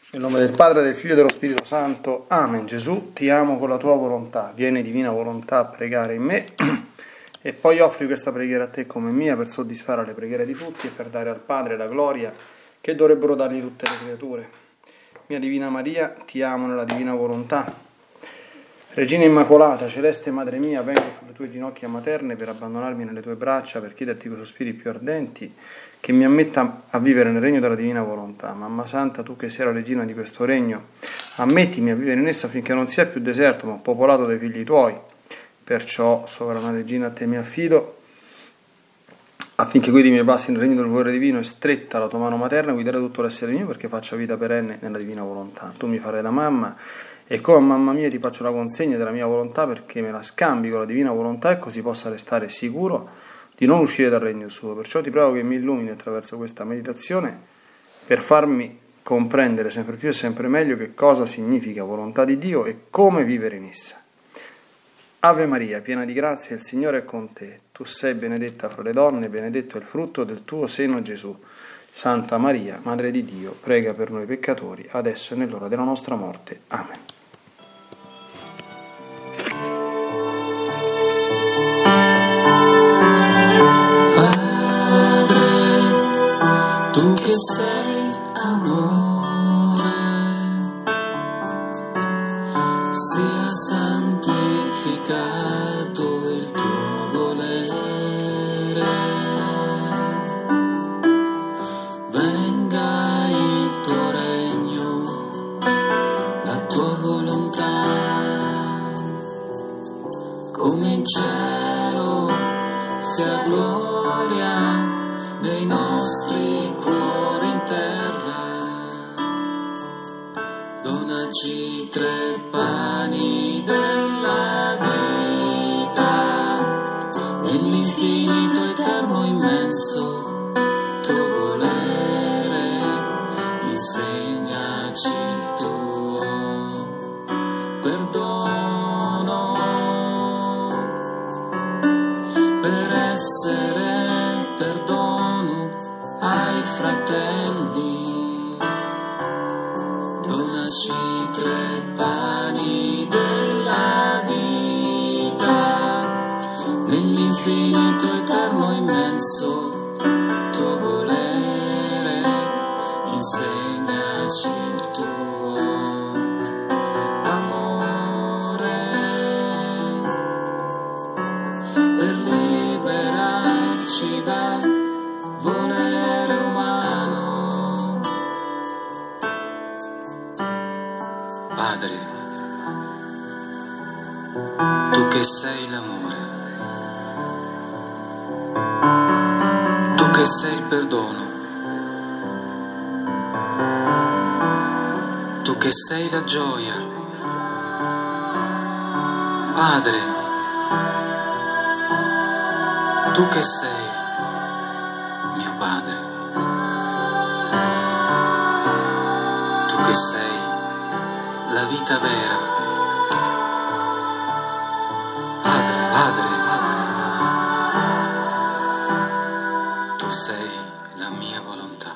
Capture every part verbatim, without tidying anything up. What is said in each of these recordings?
Nel nome del Padre, del Figlio e dello Spirito Santo. Amen. Gesù, ti amo con la tua volontà. Vieni, divina volontà, a pregare in me e poi offri questa preghiera a te come mia per soddisfare le preghiere di tutti e per dare al Padre la gloria che dovrebbero dargli tutte le creature. Mia Divina Maria, ti amo nella divina volontà. Regina Immacolata, celeste Madre mia, vengo sulle tue ginocchia materne per abbandonarmi nelle tue braccia, per chiederti con sospiri più ardenti che mi ammetta a vivere nel regno della divina volontà. Mamma Santa, tu che sei la regina di questo regno, ammettimi a vivere in esso affinché non sia più deserto ma popolato dai figli tuoi. Perciò, sovrana regina, a te mi affido, affinché guidi i miei passi nel regno del volere divino e stretta la tua mano materna guiderai tutto l'essere mio perché faccia vita perenne nella divina volontà. Tu mi farai da mamma e come a mamma mia ti faccio la consegna della mia volontà perché me la scambi con la divina volontà e così possa restare sicuro di non uscire dal regno suo. Perciò ti prego che mi illumini attraverso questa meditazione per farmi comprendere sempre più e sempre meglio che cosa significa volontà di Dio e come vivere in essa. Ave Maria, piena di grazia, il Signore è con te. Tu sei benedetta fra le donne, benedetto è il frutto del tuo seno Gesù. Santa Maria, Madre di Dio, prega per noi peccatori, adesso e nell'ora della nostra morte. Amen. Tu che sei amore, sia santificato il tuo volere, venga il tuo regno, la tua volontà, come in cielo sia gloria nei nostri cuori in terra. Donaci tre pani della vita, nell'infinito eterno immenso tuo volere, insegnaci il tuo perdono, per essere perdono ai fratelli. Donaci tre pani della vita, nell'infinito eterno immenso tuo volere, insegnaci il tuo amore, per liberarci dal volere umano. Padre, tu che sei l'amore, tu che sei il perdono, tu che sei la gioia, Padre, tu che sei mio Padre, tu che sei la vita vera, Padre, Padre, Padre, tu sei la mia volontà.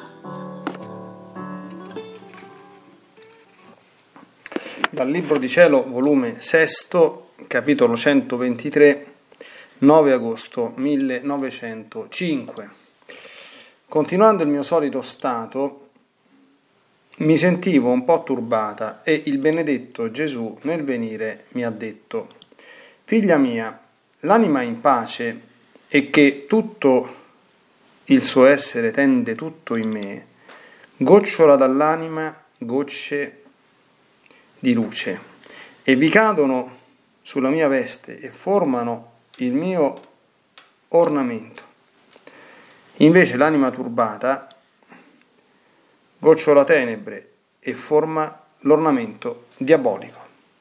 Dal Libro di Cielo, volume sesto, capitolo centoventitré, nove agosto millenovecentocinque. Continuando il mio solito stato, mi sentivo un po' turbata e il benedetto Gesù nel venire mi ha detto: figlia mia, l'anima in pace e che tutto il suo essere tende tutto in me, gocciola dall'anima gocce di luce e vi cadono sulla mia veste e formano il mio ornamento. Invece l'anima turbata gocciola tenebre e forma l'ornamento diabolico.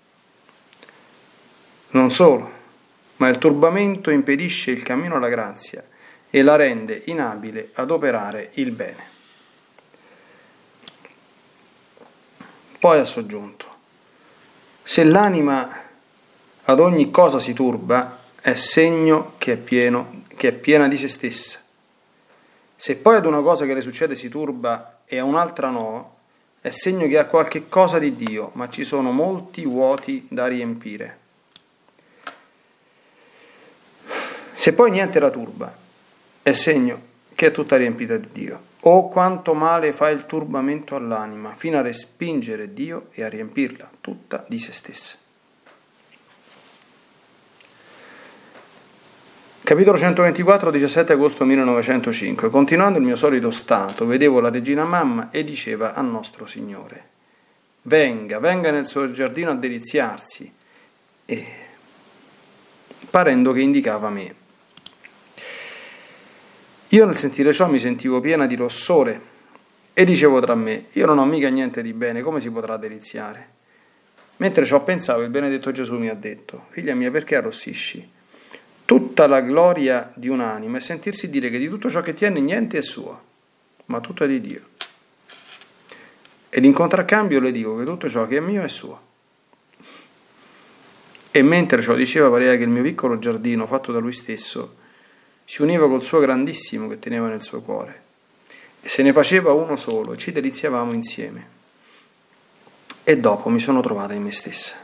Non solo, ma il turbamento impedisce il cammino alla grazia e la rende inabile ad operare il bene. Poi ha soggiunto: se l'anima ad ogni cosa si turba, è segno che è, pieno, che è piena di se stessa. Se poi ad una cosa che le succede si turba e a un'altra no, è segno che ha qualche cosa di Dio, ma ci sono molti vuoti da riempire. Se poi niente la turba, è segno che è tutta riempita di Dio. Oh, quanto male fa il turbamento all'anima, fino a respingere Dio e a riempirla tutta di se stessa. Capitolo centoventiquattro, diciassette agosto millenovecentocinque. Continuando il mio solito stato, vedevo la regina mamma e diceva a nostro Signore: venga, venga nel suo giardino a deliziarsi, e parendo che indicava me. Io nel sentire ciò mi sentivo piena di rossore e dicevo tra me: io non ho mica niente di bene, come si potrà deliziare? Mentre ciò pensavo, il benedetto Gesù mi ha detto: figlia mia, perché arrossisci? Tutta la gloria di un'anima è sentirsi dire che di tutto ciò che tiene niente è suo, ma tutto è di Dio. Ed in contraccambio le dico che tutto ciò che è mio è suo. E mentre ciò diceva, pareva che il mio piccolo giardino, fatto da lui stesso, si univa col suo grandissimo che teneva nel suo cuore, e se ne faceva uno solo, e ci deliziavamo insieme. E dopo mi sono trovata in me stessa.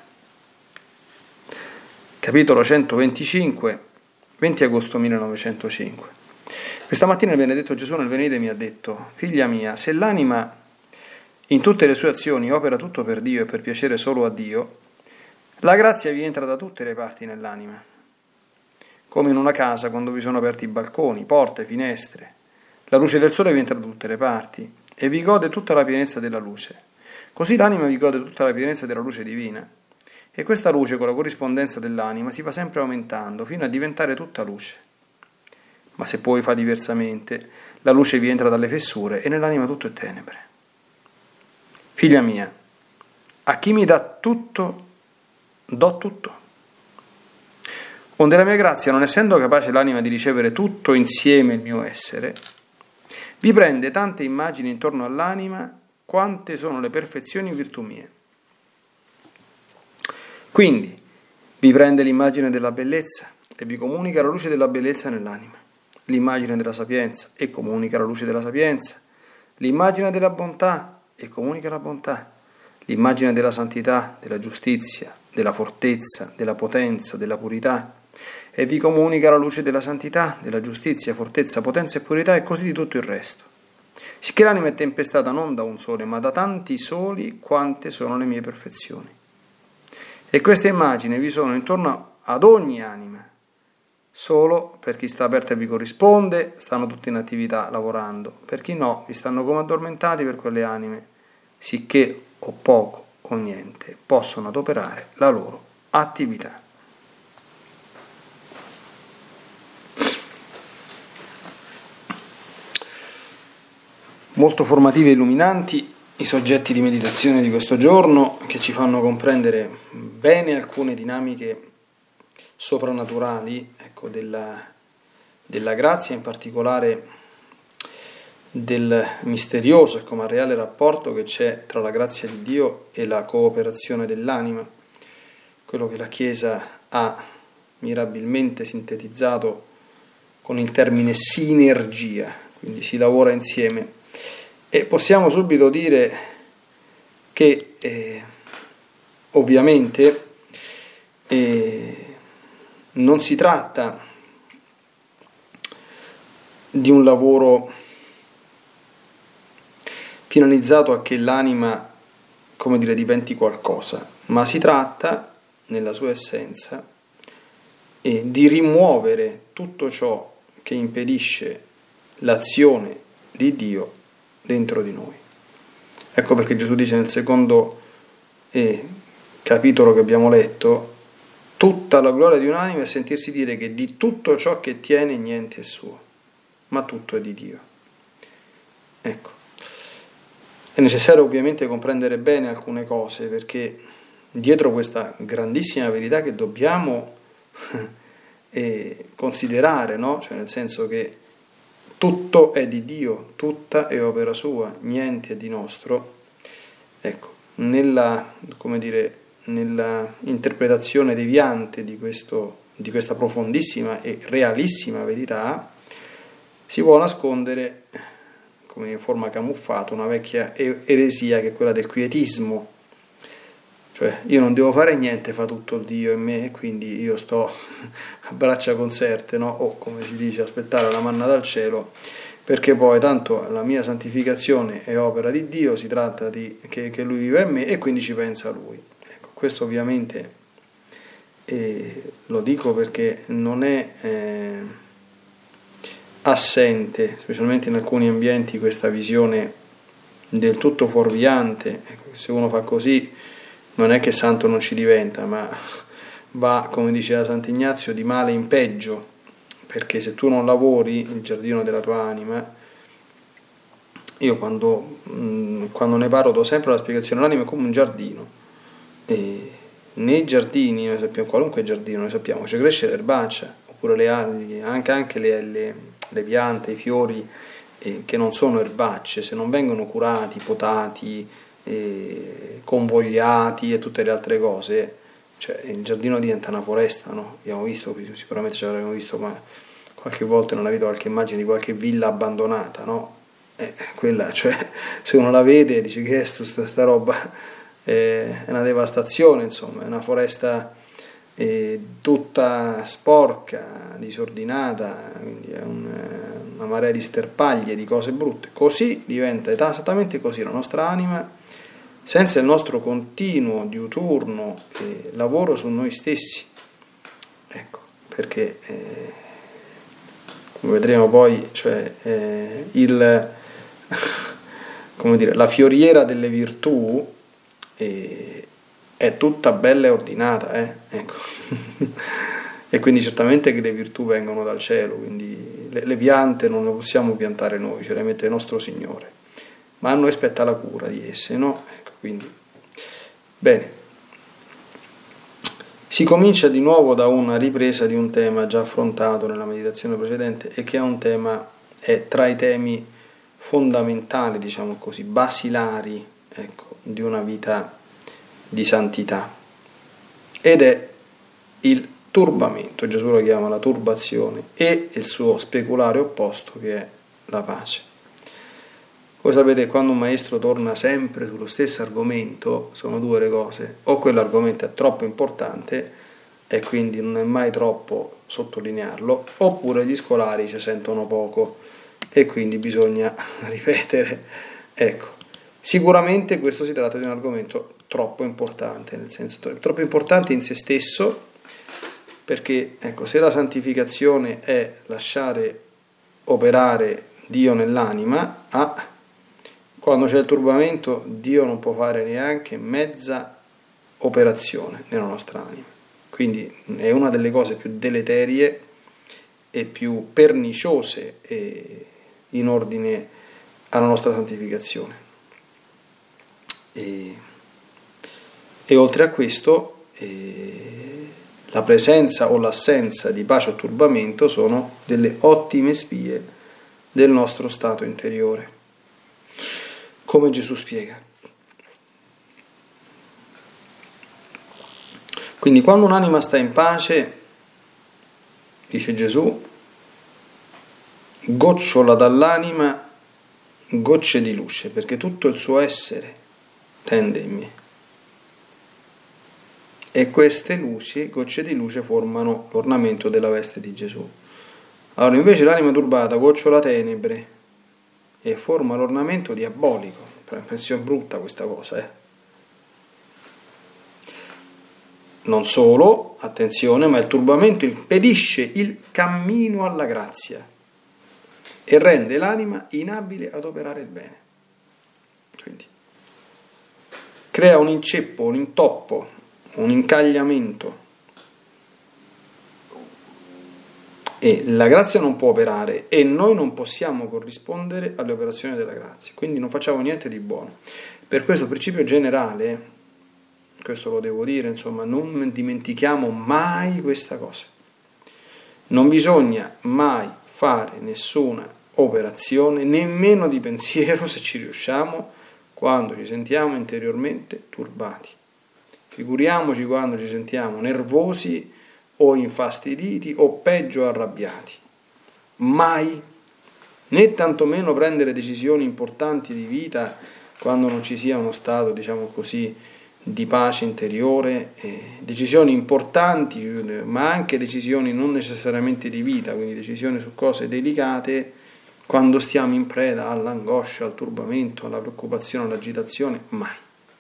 Capitolo centoventicinque, venti agosto millenovecentocinque. Questa mattina il benedetto Gesù nel venire mi ha detto: figlia mia, se l'anima in tutte le sue azioni opera tutto per Dio e per piacere solo a Dio, la grazia vi entra da tutte le parti nell'anima, come in una casa quando vi sono aperti i balconi, porte, finestre. La luce del sole vi entra da tutte le parti e vi gode tutta la pienezza della luce. Così l'anima vi gode tutta la pienezza della luce divina. E questa luce, con la corrispondenza dell'anima, si va sempre aumentando fino a diventare tutta luce. Ma se poi fa diversamente, la luce vi entra dalle fessure e nell'anima tutto è tenebre. Figlia mia, a chi mi dà tutto, do tutto. Onde la mia grazia, non essendo capace l'anima di ricevere tutto insieme il mio essere, vi prende tante immagini intorno all'anima quante sono le perfezioni e virtù mie. Quindi vi prende l'immagine della bellezza e vi comunica la luce della bellezza nell'anima, l'immagine della sapienza e comunica la luce della sapienza, l'immagine della bontà e comunica la bontà, l'immagine della santità, della giustizia, della fortezza, della potenza, della purità, e vi comunica la luce della santità, della giustizia, fortezza, potenza e purità, e così di tutto il resto. Sicché l'anima è tempestata non da un sole, ma da tanti soli quante sono le mie perfezioni. E queste immagini vi sono intorno ad ogni anima. Solo per chi sta aperto e vi corrisponde, stanno tutti in attività lavorando. Per chi no, vi stanno come addormentati per quelle anime, sicché o poco o niente possono adoperare la loro attività. Molto formativi e illuminanti i soggetti di meditazione di questo giorno, che ci fanno comprendere bene alcune dinamiche soprannaturali, ecco, della, della grazia, in particolare del misterioso, ecco, ma reale rapporto che c'è tra la grazia di Dio e la cooperazione dell'anima, quello che la Chiesa ha mirabilmente sintetizzato con il termine sinergia, quindi si lavora insieme. E possiamo subito dire che eh, ovviamente eh, non si tratta di un lavoro finalizzato a che l'anima, come dire, diventi qualcosa, ma si tratta, nella sua essenza, eh, di rimuovere tutto ciò che impedisce l'azione di Dio dentro di noi. Ecco perché Gesù dice nel secondo eh, capitolo che abbiamo letto: tutta la gloria di un'anima è sentirsi dire che di tutto ciò che tiene niente è suo, ma tutto è di Dio. Ecco, è necessario ovviamente comprendere bene alcune cose, perché dietro questa grandissima verità che dobbiamo eh, considerare, no? Cioè nel senso che tutto è di Dio, tutta è opera sua, niente è di nostro. Ecco, nella, come dire, nella interpretazione deviante di, questo, di questa profondissima e realissima verità si può nascondere come in forma camuffata, una vecchia eresia che è quella del quietismo. Cioè io non devo fare niente, fa tutto Dio in me, e quindi io sto a braccia conserte, no? O come si dice, aspettare la manna dal cielo, perché poi tanto la mia santificazione è opera di Dio, si tratta di che, che Lui vive in me e quindi ci pensa Lui. Ecco, questo ovviamente eh, lo dico perché non è eh, assente, specialmente in alcuni ambienti, questa visione del tutto fuorviante. Ecco, se uno fa così non è che santo non ci diventa, ma va, come diceva Sant'Ignazio, di male in peggio, perché se tu non lavori il giardino della tua anima, io quando, mh, quando ne parlo do sempre la spiegazione, l'anima è come un giardino, e nei giardini, noi sappiamo, qualunque giardino, noi sappiamo, c'è cresce l'erbaccia, oppure le alghe, anche, anche le, le, le piante, i fiori, eh, che non sono erbacce, se non vengono curati, potati, eh, convogliati e tutte le altre cose, cioè il giardino diventa una foresta, no? Abbiamo visto, sicuramente ci avremmo visto, ma qualche volta nella vita qualche immagine di qualche villa abbandonata, no? Eh, quella, cioè, se uno la vede dice che è sto, sta, sta roba, eh, è una devastazione, insomma, è una foresta eh, tutta sporca, disordinata, quindi è un, una marea di sterpaglie, di cose brutte. Così diventa, esattamente così, la nostra anima, senza il nostro continuo, diuturno eh, lavoro su noi stessi. Ecco, perché eh, come vedremo poi, cioè eh, il, come dire, la fioriera delle virtù eh, è tutta bella e ordinata, eh? Ecco. E quindi certamente che le virtù vengono dal cielo, quindi le, le piante non le possiamo piantare noi, ce le mette il nostro Signore, ma a noi spetta la cura di esse, no? Ecco, quindi, bene. Si comincia di nuovo da una ripresa di un tema già affrontato nella meditazione precedente e che è un tema, è tra i temi fondamentali, diciamo così, basilari, ecco, di una vita di santità, ed è il turbamento. Gesù lo chiama la turbazione, e il suo speculare opposto che è la pace. Voi sapete, quando un maestro torna sempre sullo stesso argomento, sono due le cose: o quell'argomento è troppo importante e quindi non è mai troppo sottolinearlo, oppure gli scolari ci sentono poco e quindi bisogna ripetere. Ecco, sicuramente questo si tratta di un argomento troppo importante, nel senso troppo importante in se stesso, perché ecco, se la santificazione è lasciare operare Dio nell'anima, ah, quando c'è il turbamento Dio non può fare neanche mezza operazione nella nostra anima. Quindi è una delle cose più deleterie e più perniciose in ordine alla nostra santificazione. E, e oltre a questo, eh, la presenza o l'assenza di pace o turbamento sono delle ottime spie del nostro stato interiore, come Gesù spiega. Quindi quando un'anima sta in pace, dice Gesù, gocciola dall'anima gocce di luce, perché tutto il suo essere tende in me. E queste luci, gocce di luce, formano l'ornamento della veste di Gesù. Allora invece l'anima turbata gocciola tenebre e forma l'ornamento diabolico. È brutta questa cosa, eh? Non solo, attenzione, ma il turbamento impedisce il cammino alla grazia e rende l'anima inabile ad operare il bene. Quindi crea un inceppo, un intoppo, un incagliamento, e la grazia non può operare e noi non possiamo corrispondere alle operazioni della grazia, quindi non facciamo niente di buono. Per questo principio generale, questo lo devo dire, insomma, non dimentichiamo mai questa cosa. Non bisogna mai fare nessuna operazione, nemmeno di pensiero, se ci riusciamo, quando ci sentiamo interiormente turbati. Figuriamoci quando ci sentiamo nervosi o infastiditi o peggio arrabbiati. Mai, né tantomeno prendere decisioni importanti di vita quando non ci sia uno stato, diciamo così, di pace interiore, eh, decisioni importanti, ma anche decisioni non necessariamente di vita, quindi decisioni su cose delicate, quando stiamo in preda all'angoscia, al turbamento, alla preoccupazione, all'agitazione, mai.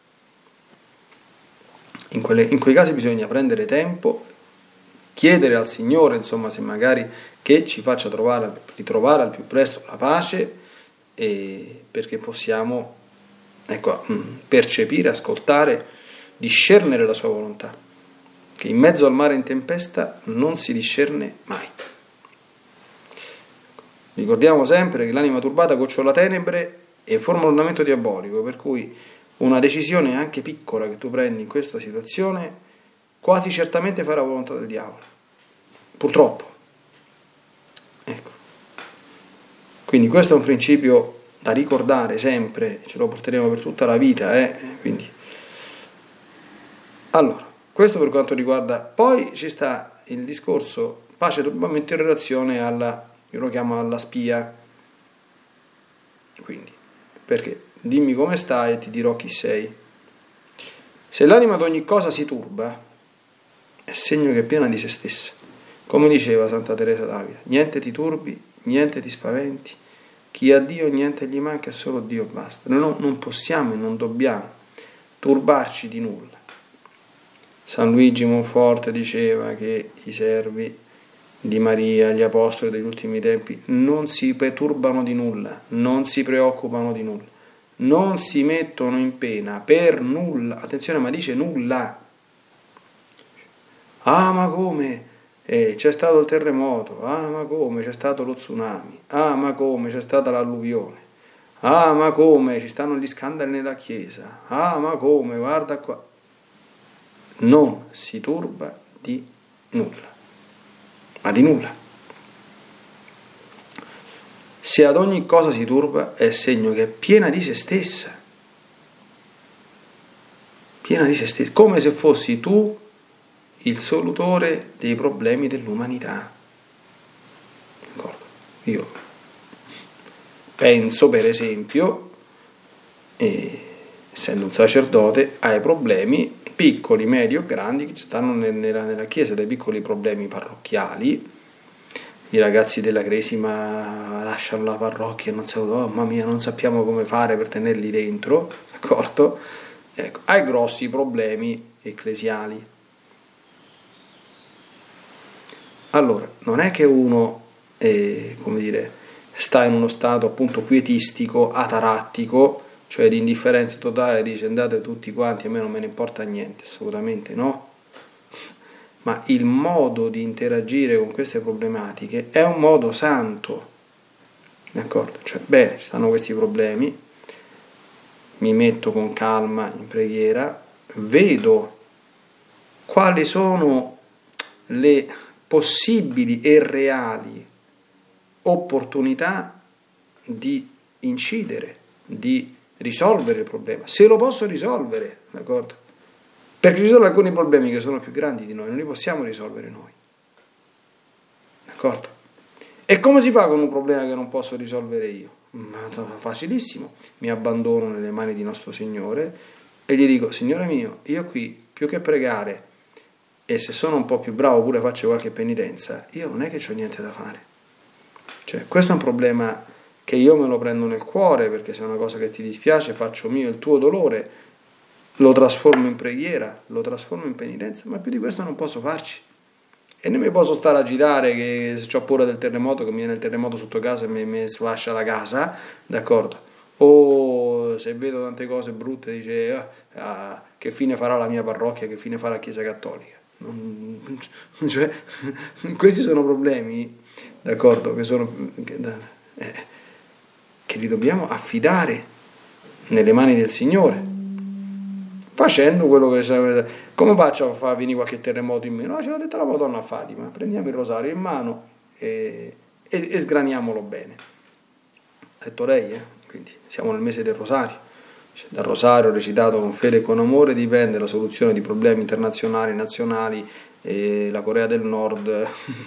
In, quelle, in quei casi bisogna prendere tempo, chiedere al Signore, insomma, se magari che ci faccia trovare, ritrovare al più presto la pace, e perché possiamo, ecco, percepire, ascoltare, discernere la sua volontà, che in mezzo al mare in tempesta non si discerne mai. Ricordiamo sempre che l'anima turbata gocciola tenebre e forma un ornamento diabolico, per cui una decisione anche piccola che tu prendi in questa situazione quasi certamente farà la volontà del diavolo, purtroppo. Ecco. Quindi questo è un principio da ricordare sempre, ce lo porteremo per tutta la vita, eh? Quindi. Allora, questo per quanto riguarda, poi ci sta il discorso pace e turbamento in relazione alla, io lo chiamo alla spia, quindi, perché dimmi come stai e ti dirò chi sei. Se l'anima ad ogni cosa si turba, è segno che è piena di se stessa, come diceva Santa Teresa d'Avila, niente ti turbi, niente ti spaventi, chi ha Dio niente gli manca, solo Dio basta. Noi non possiamo e non dobbiamo turbarci di nulla. San Luigi Monforte diceva che i servi di Maria, gli apostoli degli ultimi tempi, non si perturbano di nulla, non si preoccupano di nulla, non si mettono in pena per nulla. Attenzione, ma dice nulla. Ah, ma come? Eh, c'è stato il terremoto, ah, ma come? C'è stato lo tsunami, ah, ma come? C'è stata l'alluvione, ah, ma come? Ci stanno gli scandali nella Chiesa, ah, ma come? Guarda qua. Non si turba di nulla, ma di nulla. Se ad ogni cosa si turba è segno che è piena di se stessa, piena di se stessa, come se fossi tu il solutore dei problemi dell'umanità. D'accordo? Io penso, per esempio, eh, essendo un sacerdote, ai problemi piccoli, medi o grandi che stanno nella, nella Chiesa, dai piccoli problemi parrocchiali. I ragazzi della Cresima lasciano la parrocchia, non so, oh, mamma mia, non sappiamo come fare per tenerli dentro, d'accordo? Ecco, ai grossi problemi ecclesiali. Allora, non è che uno, eh, come dire, sta in uno stato appunto quietistico, atarattico, cioè di indifferenza totale, dice andate tutti quanti, a me non me ne importa niente, assolutamente no. Ma il modo di interagire con queste problematiche è un modo santo, d'accordo? Cioè, bene, ci stanno questi problemi, mi metto con calma in preghiera, vedo quali sono le possibili e reali opportunità di incidere, di risolvere il problema, se lo posso risolvere, d'accordo? Perché ci sono alcuni problemi che sono più grandi di noi, non li possiamo risolvere noi, d'accordo? E come si fa con un problema che non posso risolvere io? Ma facilissimo, mi abbandono nelle mani di nostro Signore e gli dico: Signore mio, io qui più che pregare, e se sono un po' più bravo pure faccio qualche penitenza, io non è che c'ho niente da fare. Cioè, questo è un problema che io me lo prendo nel cuore, perché se è una cosa che ti dispiace faccio mio il tuo dolore, lo trasformo in preghiera, lo trasformo in penitenza, ma più di questo non posso farci. E non mi posso stare a agitare che se ho paura del terremoto, che mi viene il terremoto sotto casa e mi, mi sfascia la casa, d'accordo? O se vedo tante cose brutte dice ah, ah, che fine farà la mia parrocchia, che fine farà la Chiesa Cattolica. Non, cioè, questi sono problemi, d'accordo, che sono che, eh, che li dobbiamo affidare nelle mani del Signore, facendo quello che serve. Come faccio a far venire qualche terremoto in meno? No, ce l'ha detto la Madonna Fatima, prendiamo il rosario in mano e, e, e sgraniamolo bene. Ha detto lei, eh? Quindi siamo nel mese del rosario. Cioè, dal rosario recitato con fede e con amore dipende la soluzione di problemi internazionali, nazionali e la Corea del Nord,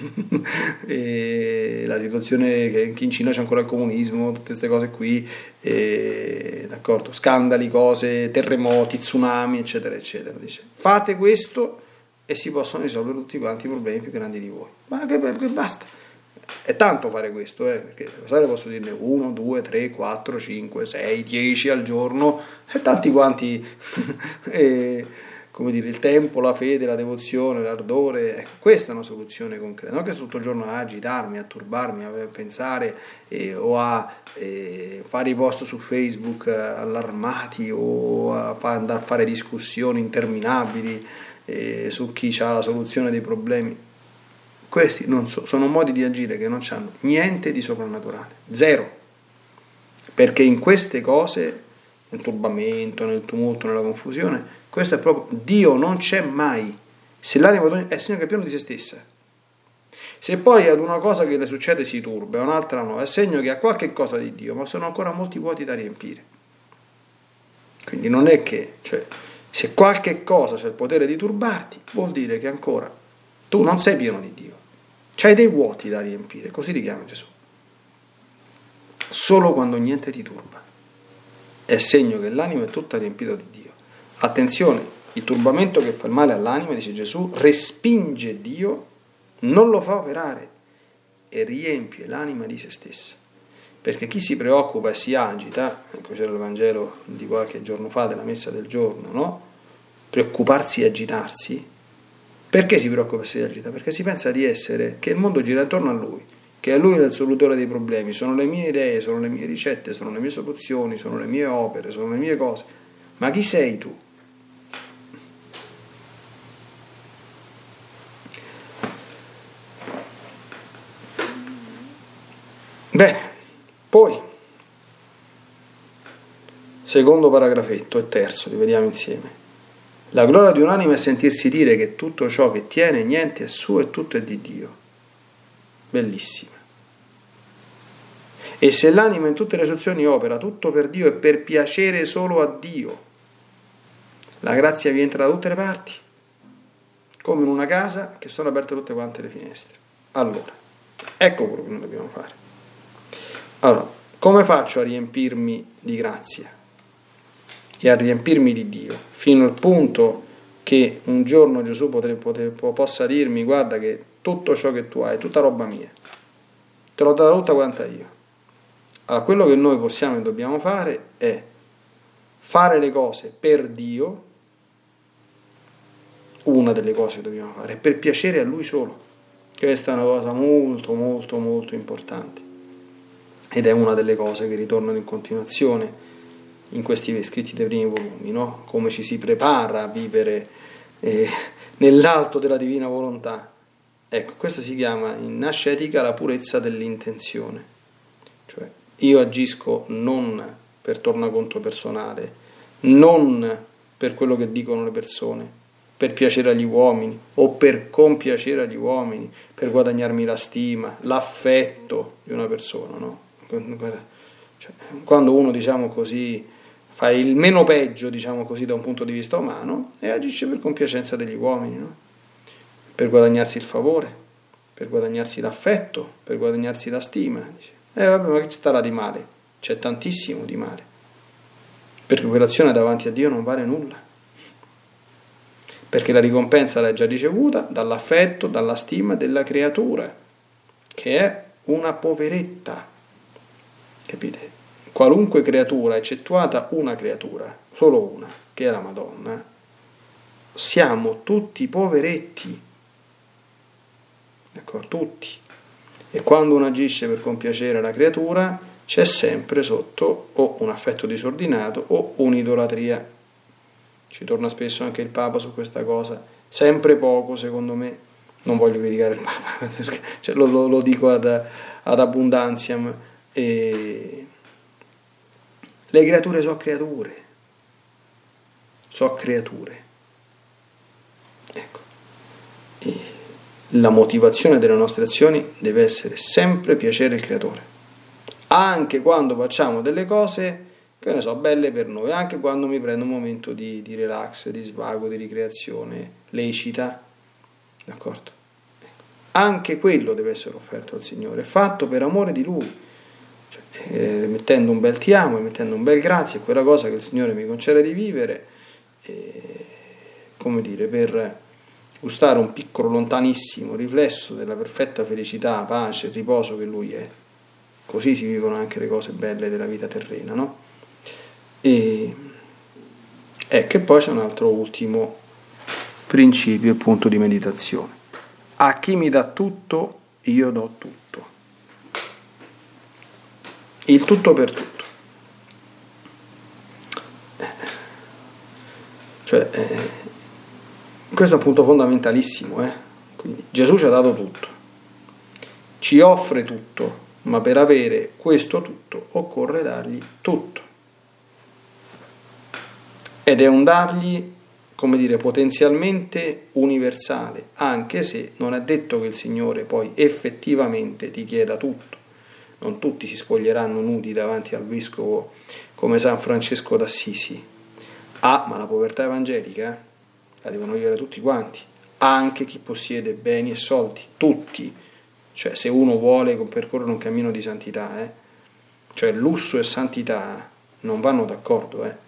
e la situazione che in Cina c'è ancora il comunismo, tutte queste cose qui, e, d'accordo, scandali, cose, terremoti, tsunami, eccetera, eccetera. Dice, fate questo e si possono risolvere tutti quanti i problemi più grandi di voi. Ma che, che basta. È tanto fare questo, eh, perché posso dirne uno, due, tre, quattro, cinque, sei, dieci al giorno, e tanti quanti, e, come dire, il tempo, la fede, la devozione, l'ardore, ecco, questa è una soluzione concreta, non che tutto il giorno a agitarmi, a turbarmi, a pensare eh, o a eh, fare i post su Facebook eh, allarmati o a fa, andare a fare discussioni interminabili eh, su chi ha la soluzione dei problemi. Questi non so, sono modi di agire che non hanno niente di soprannaturale, zero, perché in queste cose, nel turbamento, nel tumulto, nella confusione, questo è proprio, Dio non c'è mai, se l'anima è segno che è pieno di se stessa, se poi ad una cosa che le succede si turba, a un'altra no, è segno che ha qualche cosa di Dio, ma sono ancora molti vuoti da riempire. Quindi non è che, cioè, se qualche cosa c'è il potere di turbarti, vuol dire che ancora tu non sei pieno di Dio. C'hai dei vuoti da riempire, così li chiama Gesù. Solo quando niente ti turba è segno che l'anima è tutta riempita di Dio. Attenzione, il turbamento che fa il male all'anima, dice Gesù, respinge Dio, non lo fa operare e riempie l'anima di se stessa. Perché chi si preoccupa e si agita, ecco c'era il Vangelo di qualche giorno fa della messa del giorno, no? Preoccuparsi e agitarsi. Perché si preoccupa e si agita? Perché si pensa di essere, che il mondo gira attorno a lui, che è lui il solutore dei problemi, sono le mie idee, sono le mie ricette, sono le mie soluzioni, sono le mie opere, sono le mie cose. Ma chi sei tu? Bene, poi, secondo paragrafetto e terzo, li vediamo insieme. La gloria di un'anima è sentirsi dire che tutto ciò che tiene, niente è suo e tutto è di Dio. Bellissima. E se l'anima in tutte le sue azioni opera tutto per Dio e per piacere solo a Dio, la grazia vi entra da tutte le parti, come in una casa che sono aperte tutte quante le finestre. Allora, ecco quello che noi dobbiamo fare. Allora, come faccio a riempirmi di grazia e a riempirmi di Dio, fino al punto che un giorno Gesù potrebbe, potrebbe, possa dirmi: guarda che tutto ciò che tu hai, tutta roba mia, te l'ho data tutta quanta io. Allora, quello che noi possiamo e dobbiamo fare è fare le cose per Dio, una delle cose che dobbiamo fare, è per piacere a Lui solo. Questa è una cosa molto molto molto importante ed è una delle cose che ritornano in continuazione in questi scritti dei primi volumi, no? Come ci si prepara a vivere eh, nell'alto della divina volontà. Ecco, questa si chiama in ascetica la purezza dell'intenzione. Cioè, io agisco non per tornaconto personale, non per quello che dicono le persone, per piacere agli uomini o per compiacere agli uomini, per guadagnarmi la stima, l'affetto di una persona, no? Cioè, quando uno, diciamo così, fa il meno peggio, diciamo così, da un punto di vista umano, e agisce per compiacenza degli uomini, no? Per guadagnarsi il favore, per guadagnarsi l'affetto, per guadagnarsi la stima. Dice, eh vabbè, ma che ci starà di male? C'è tantissimo di male, perché quell'azione davanti a Dio non vale nulla, perché la ricompensa l'hai già ricevuta dall'affetto, dalla stima della creatura, che è una poveretta, capite? Qualunque creatura, eccettuata una creatura, solo una, che è la Madonna, siamo tutti poveretti, d'accordo? Tutti. E quando uno agisce per compiacere la creatura, c'è sempre sotto o un affetto disordinato o un'idolatria. Ci torna spesso anche il Papa su questa cosa, sempre poco secondo me, non voglio criticare il Papa, cioè, lo, lo, lo dico ad, ad abbondantiam, e le creature sono creature, sono creature. Ecco. E la motivazione delle nostre azioni deve essere sempre piacere il Creatore, anche quando facciamo delle cose, che ne so, belle per noi, anche quando mi prendo un momento di, di relax, di svago, di ricreazione lecita, d'accordo? Anche quello deve essere offerto al Signore, fatto per amore di Lui, cioè, eh, mettendo un bel ti amo, mettendo un bel grazie, è quella cosa che il Signore mi concede di vivere, eh, come dire, per gustare un piccolo, lontanissimo riflesso della perfetta felicità, pace, riposo che Lui è. Così si vivono anche le cose belle della vita terrena, no? E ecco, e poi c'è un altro ultimo principio e punto di meditazione. A chi mi dà tutto, io do tutto. Il tutto per tutto. Cioè, eh, questo è un punto fondamentalissimo. Eh? Quindi, Gesù ci ha dato tutto, ci offre tutto, ma per avere questo tutto occorre dargli tutto. Ed è un dargli, come dire, potenzialmente universale, anche se non è detto che il Signore poi effettivamente ti chieda tutto. Non tutti si spoglieranno nudi davanti al vescovo come San Francesco d'Assisi. Ah, ma la povertà evangelica eh, la devono vivere tutti quanti, anche chi possiede beni e soldi, tutti. Cioè, se uno vuole percorrere un cammino di santità, eh, cioè lusso e santità non vanno d'accordo, eh.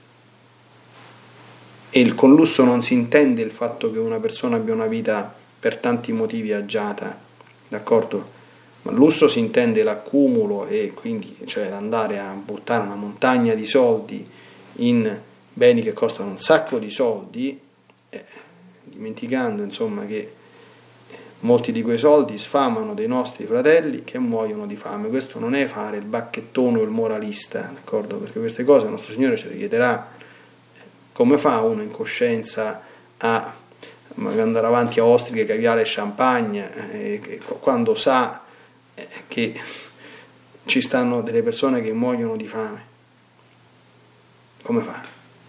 E il, con lusso non si intende il fatto che una persona abbia una vita per tanti motivi agiata, d'accordo? Ma lusso si intende l'accumulo e quindi cioè andare a buttare una montagna di soldi in beni che costano un sacco di soldi, eh, dimenticando insomma che molti di quei soldi sfamano dei nostri fratelli che muoiono di fame. Questo non è fare il bacchettone o il moralista, d'accordo? Perché queste cose il nostro Signore ce le chiederà. Come fa uno in coscienza a andare avanti a ostriche, caviale e champagne eh, quando sa eh, che ci stanno delle persone che muoiono di fame? Come fa?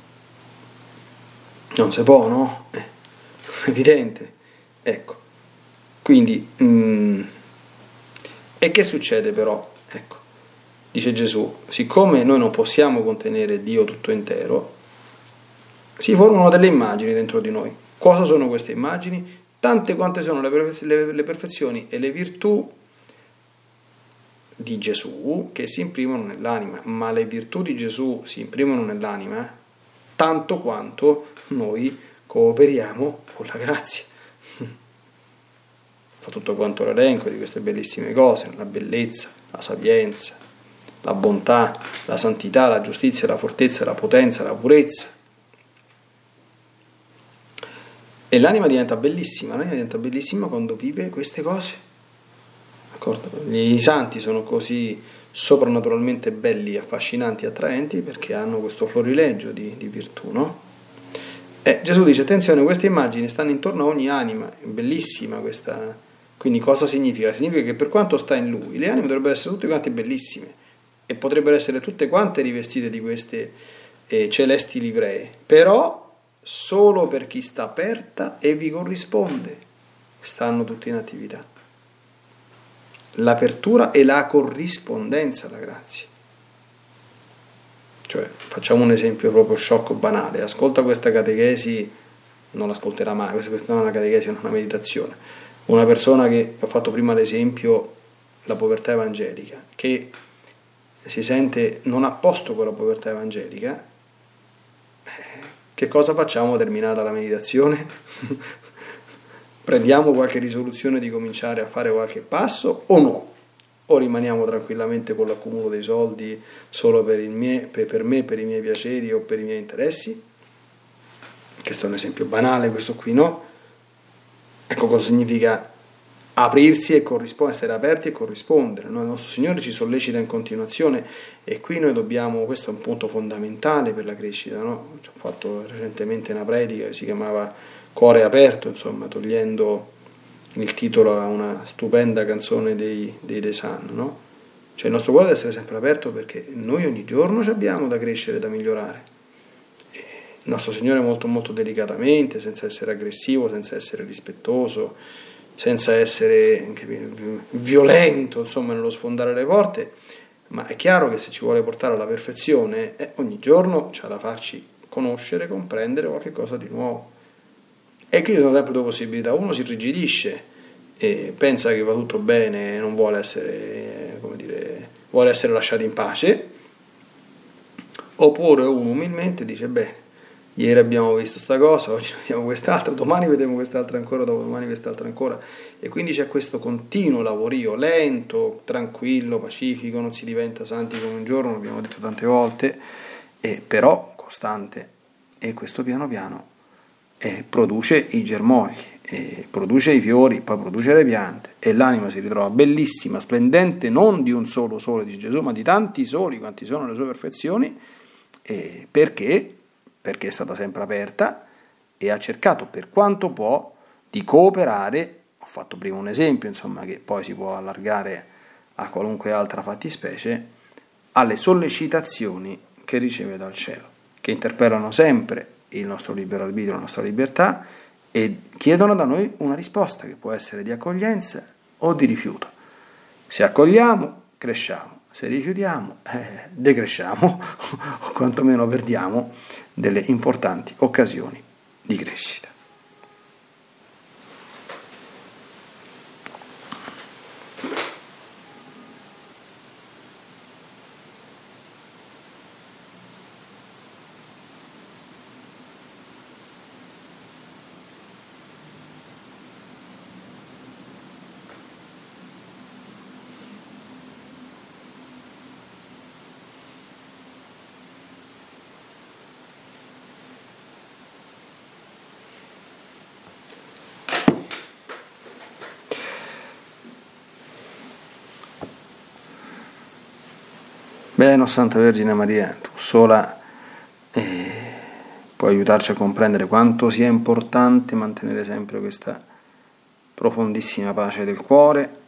Non si può, no? Eh, evidente. Ecco. Quindi, mh, e che succede però? Ecco, dice Gesù, siccome noi non possiamo contenere Dio tutto intero, si formano delle immagini dentro di noi. Cosa sono queste immagini? Tante quante sono le, perfe- le, le perfezioni e le virtù di Gesù che si imprimono nell'anima. Ma le virtù di Gesù si imprimono nell'anima tanto quanto noi cooperiamo con la grazia. Fa tutto quanto l'elenco di queste bellissime cose, la bellezza, la sapienza, la bontà, la santità, la giustizia, la fortezza, la potenza, la purezza. E l'anima diventa bellissima, l'anima diventa bellissima quando vive queste cose. D'accordo? I santi sono così soprannaturalmente belli, affascinanti, attraenti perché hanno questo florilegio di, di virtù, no? E Gesù dice, attenzione, queste immagini stanno intorno a ogni anima, è bellissima questa. Quindi cosa significa? Significa che per quanto sta in Lui, le anime dovrebbero essere tutte quante bellissime e potrebbero essere tutte quante rivestite di queste eh, celesti livree, però solo per chi sta aperta e vi corrisponde stanno tutti in attività. L'apertura e la corrispondenza alla grazia. Cioè, facciamo un esempio proprio sciocco, banale. Ascolta questa catechesi, non l'ascolterà mai, questa non è una catechesi, è una meditazione. Una persona che, ho fatto prima l'esempio, la povertà evangelica, che si sente non a posto con la povertà evangelica, che cosa facciamo terminata la meditazione? Prendiamo qualche risoluzione di cominciare a fare qualche passo o no? O rimaniamo tranquillamente con l'accumulo dei soldi solo per, il mie, per, per me, per i miei piaceri o per i miei interessi? Questo è un esempio banale, questo qui no? Ecco cosa significa aprirsi e corrispondere, essere aperti e corrispondere. Noi, il nostro Signore ci sollecita in continuazione e qui noi dobbiamo, questo è un punto fondamentale per la crescita, no? Ho fatto recentemente una predica che si chiamava Cuore aperto, insomma, togliendo il titolo a una stupenda canzone dei, dei The Sun, no? Cioè il nostro cuore deve essere sempre aperto perché noi ogni giorno ci abbiamo da crescere, da migliorare. E il nostro Signore molto molto delicatamente, senza essere aggressivo, senza essere rispettoso, senza essere violento, insomma, nello sfondare le porte, ma è chiaro che se ci vuole portare alla perfezione, eh, ogni giorno c'ha da farci conoscere, comprendere qualche cosa di nuovo. E qui ci sono sempre due possibilità: uno si irrigidisce e pensa che va tutto bene, non vuole essere, come dire, vuole essere lasciato in pace, oppure uno umilmente dice: beh, ieri abbiamo visto sta cosa, oggi vediamo quest'altra, domani vediamo quest'altra ancora, dopodomani quest'altra ancora, e quindi c'è questo continuo lavorio lento, tranquillo, pacifico, non si diventa santi come un giorno, l'abbiamo detto tante volte, e però costante, e questo piano piano eh, produce i germogli, e produce i fiori, poi produce le piante, e l'anima si ritrova bellissima, splendente, non di un solo sole, dice Gesù, ma di tanti soli quanti sono le sue perfezioni, eh, perché? Perché è stata sempre aperta e ha cercato per quanto può di cooperare. Ho fatto prima un esempio, insomma, che poi si può allargare a qualunque altra fattispecie, alle sollecitazioni che riceve dal cielo, che interpellano sempre il nostro libero arbitrio, la nostra libertà, e chiedono da noi una risposta che può essere di accoglienza o di rifiuto. Se accogliamo, cresciamo. Se rifiutiamo, eh, decresciamo o quantomeno perdiamo delle importanti occasioni di crescita. Bene, o Santa Vergine Maria, tu sola eh, puoi aiutarci a comprendere quanto sia importante mantenere sempre questa profondissima pace del cuore,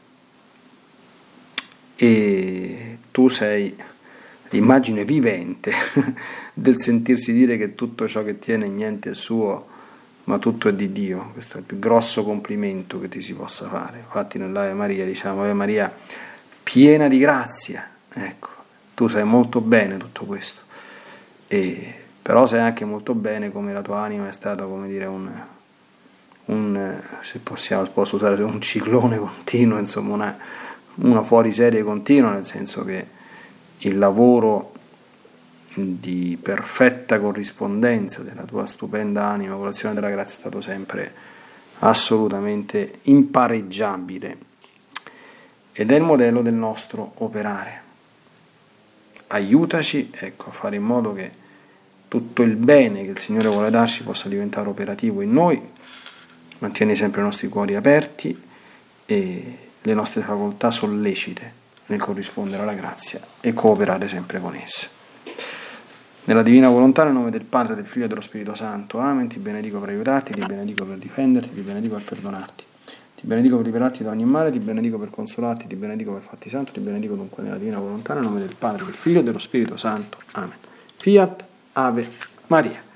e tu sei l'immagine vivente del sentirsi dire che tutto ciò che tiene niente è suo, ma tutto è di Dio. Questo è il più grosso complimento che ti si possa fare. Infatti nell'Ave Maria diciamo: Ave Maria piena di grazia. Ecco, tu sai molto bene tutto questo, e però sai anche molto bene come la tua anima è stata, come dire, un, un se possiamo posso usare un ciclone continuo, insomma una, una fuoriserie continua, nel senso che il lavoro di perfetta corrispondenza della tua stupenda anima con l'azione della grazia è stato sempre assolutamente impareggiabile, ed è il modello del nostro operare. Aiutaci, ecco, a fare in modo che tutto il bene che il Signore vuole darci possa diventare operativo in noi. Mantieni sempre i nostri cuori aperti e le nostre facoltà sollecite nel corrispondere alla grazia e cooperare sempre con essa. Nella divina volontà, nel nome del Padre, del Figlio e dello Spirito Santo. Amen. Ti benedico per aiutarti, ti benedico per difenderti, ti benedico per perdonarti. Ti benedico per liberarti da ogni male, ti benedico per consolarti, ti benedico per farti santo, ti benedico dunque nella divina volontà, nel nome del Padre, del Figlio e dello Spirito Santo. Amen. Fiat Ave Maria.